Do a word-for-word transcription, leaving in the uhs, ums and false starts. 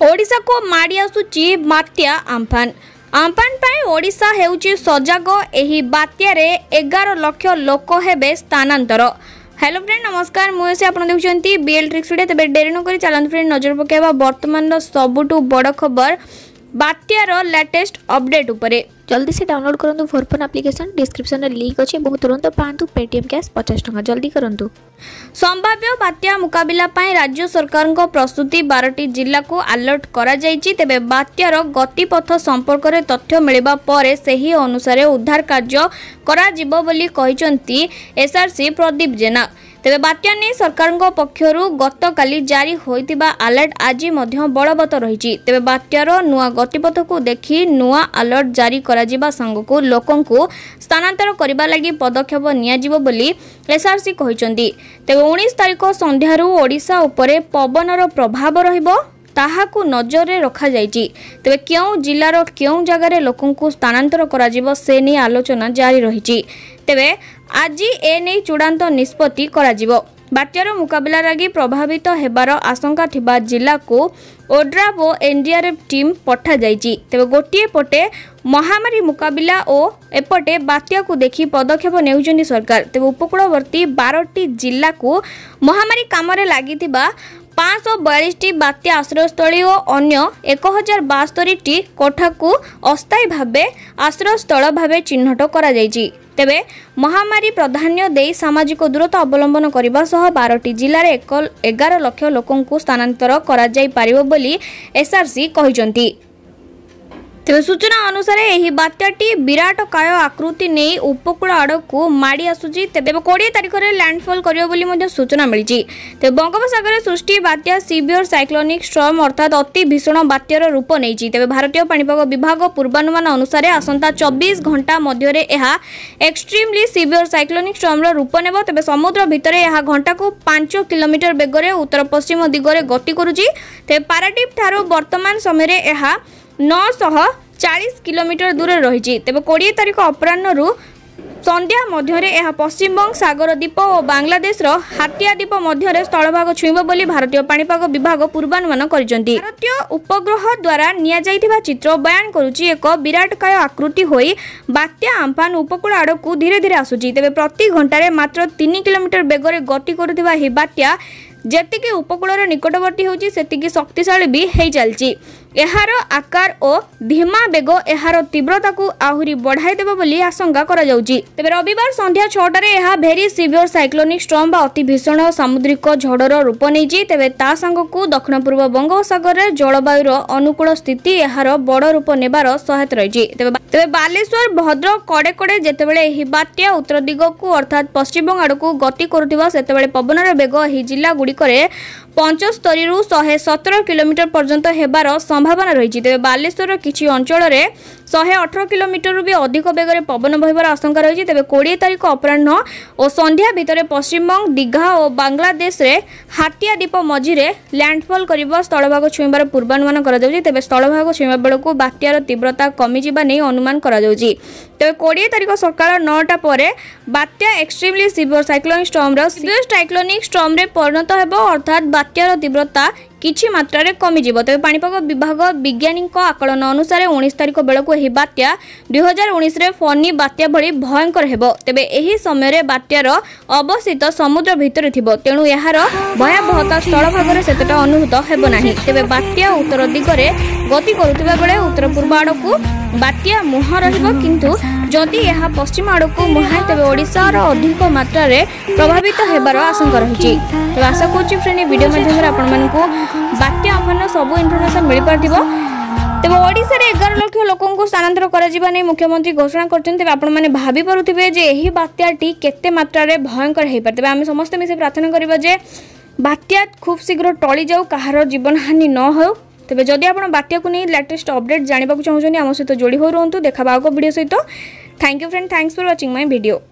ओडिशा को माड़ी आसुची बात्या आम्फान आम्फान पाई ओडिशा हेउची सजग एही बात्या रे एगार लक्ष लोक हेबे स्थानांतर। हेलो फ्रेंड नमस्कार मुझे आप देखुं बीएल ट्रिक्स वीडियो तेज डेरी नक चलते फ्रेंड नजर पकेबा वर्तमान सबुठु बड़ खबर बात्यार लेटेस्ट अपडेट उपरे। जल्दी से डाउनलोड करंतु फोरफोन एप्लिकेशन डिस्क्रिप्शन में लिंक अच्छे बहुत तुरंत पांतु पेटीएम कैश पचास टका जल्दी करंतु। संभाव्य बात्या मुकाबला पाई राज्य सरकार को प्रस्तुति बारह जिला को अलर्ट करा जायछि। तेबे बात्यार गतिपथ संपर्क में तथ्य मिलबा परे सही अनुसार उद्धार कार्य करा जिवो बोली कहिसंती एसआरसी प्रदीप जेना। तेबे बात्या ने सरकार पक्षर गतकाली जारी होइतिबा अलर्ट आज मध्य बलवत रही। तेबे बात्यार नुआ गतिपथ को देखि नुआ अलर्ट जारी करा जिबा संगको लोकन को स्थानांतर करबा लागि पदक्षेप निया जिवो बोली एसआरसी कहिसंती। तेबे उन्नीस तारिख संध्यारू ओडिशा उपरे पवनर प्रभाव रहिबो ताहाकू नजर रे रखा जायछि। तेबे क्यों जिलार क्यों जगार लोकन को स्थानांतर करा जिवो से नै आलोचना जारी रहिछि। तेबे आज ए नै चूड़ांत निष्पत्ति करा जिवो। बात्यार मुकाबला लागि प्रभावित हेबार आशंका थिबा जिला को ओड्राफ और एनडीआरएफ टीम पठा जायछि। तेबे गोटिए पटे महामारी मुकाबला और एपटे बात्या को देखि पदक्षेप नेउछन्ती सरकार। तेबे उपकूलवर्ती बारह टी जिला को महामारी काम रे लागिथिबा पाँच सौ बयालीस टी बात्या आश्रयस्थली और अन्य एक हजार बास्तरी टी कोठा को अस्थायी भावे आश्रयस्थल भावे चिन्हट करा जायछि। तेबे महामारी प्राधान्य दे सामाजिक दूरता अवलंबन करने सह बारह टी जिले में एक एगार लक्ष लोकों को स्थानांतर करा जाय पारिबो बोली एसआरसी कहिसंती। तेबे सूचना अनुसार यही बात्याटी विराटकाय आकृति नहीं उपकूल आड़क माड़ी आसुची। तेबे बीस तारिख में लैंडफॉल करियो बोली मध्य सूचना मिली। तेबे बंगोपसागर सृष्टि बात्या सीवियर साइक्लोनिक स्टॉर्म अर्थात अति भीषण बात्यार रूप नहीं। तेबे भारतीय पाणीपाग विभाग पूर्वानुमान अनुसार आसंता चौबीस घंटा मध्य एहा एक्सट्रीमली सीवियर साइक्लोनिक स्टॉर्म रूप नेब। तेबे समुद्र भितर एहा घंटा को पांच किलोमीटर बेगरे उत्तर पश्चिम दिगरे गति करुची। तेबे पारादीप ठारो वर्तमान समय एहा नौ सौ चालीस किलोमीटर दूर रही। तेबे बीस तारिख अपराह्न संध्या मध्य पश्चिमबंग सागर द्वीप और बांग्लादेश हातिया द्वीप मध्य स्थलभाग छुईब बोली भारतीय पाणीपाग विभाग पूर्वानुमान करिसेंती। भारतीय उपग्रह द्वारा निया जाइथिबा चित्र बयान करुची एक विराटकाय आकृति होई बात्या आम्फान उपकूल आड़क धीरे धीरे आसुची। तेबे प्रति घंटे मात्र तीन किलोमीटर बेगरे गति करुथिबा ही बात्या जेतिके उपकूलर निकटवर्ती होची सेतिके शक्तिशाली भी हेई चलची। एहार आकार और धीमा बेग एहार तीव्रता को आहुरी बढ़ाई देबो बोली आशंका करा जाउची। तेबे रविवार संध्या छटा रे एहा भेरी सीवियर साइक्लोनिक स्टॉर्म बा अति भीषण सामुद्रिक झड़र रूप नेइची। तेबे ता संग को दक्षिण पूर्व बंगोपसागर रे जलवायुर अनुकूल स्थिति एहार बड़ रूप नेबार सहायता रहिची। तेबे तेबे बालेश्वर भद्रक कड़े कड़े जेतेबेले एही बात्या उत्तर दिग को अर्थात पश्चिमबंग आड़कू गति करुथिबा सेतेबेले पवनर बेग एही जिल्ला गुड़िकरे पचहत्तर रु एक सौ सत्रह किलोमीटर पर्यंत हेबार संभावना रही। तेबे बालेश्वर किछि अंचल रे एक सौ अठारह किलोमीटर रु भी अधिक बेगरे पवन बहिबार आशंका रही। तेबे बीस तारिख अपराह्न और संध्या भितर पश्चिमबंग दीघा और बांग्लादेश रे हातिया द्वीप मझिरे लैंडफॉल करिबो स्थलभाग छुईबार पूर्वानुमान करा जाउची। तेबे स्थलभाग छुईबा बेलकू बात्यार तीव्रता कमी जिबा नै अनुमान करा जाउची। तेबे बीस तारिख सकाळ नौटा परे बात्या एक्सट्रीमली सीवियर साइक्लोनिक स्टॉर्म रो सीवियर साइक्लोनिक स्टॉर्म रे परिणत हेबो अर्थात बात्यार तीव्रता किछि मात्रा रे कमी जिवो। तेबे पाणीपाग विभाग वैज्ञानिक आकलन अनुसार उन्नीस तारिख बेलकू एही बात्या दो हज़ार उन्नीस रे फनी बात्या भली भयंकर हेबो। तेबे एही समय रे बात्यार अवस्थित समुद्र भितर थिबो तेणु एहार भयावहता स्थल भाग रे सेतटा अनुभूत हेबो नाही। तेबे बात्या उत्तर दिगरे गति करुथिबा बेले उत्तर पूर्व आड़कू बात्या मुह रहिबो किंतु जदि यह पश्चिम आड़कू मुहाए तेबे ओडिशार अधिक मात्रा रे प्रभावित हेबार आशंका रही। तेबे आशा करूची फ्रेंड वीडियो माध्यम आपण मानकू बात्या आम्फान सब इनफॉरमेशन मिल पार्थिबो। तेबे ओडिशा रे एगार लक्ष लोकों को स्थानांतर करा जिबा नै मुख्यमंत्री घोषणा करछन। तेबे आपण माने भाबी परुथिबे जे एही बात्याटी केते मात्रा रे भयंकर हेइ पार। तेबे आमे समस्त मिसे प्रार्थना करिबा जे बात्या खूब शीघ्र टळी जाऊ काहार जीवन हानि न हो। तेबे जदि आपण बात्या को नै लेटेस्ट अपडेट जानिबा को चाहउछन आम सहित जोड़ी हो रहंतु देखा बाको वीडियो सहित। Thank you friend thanks for watching my video.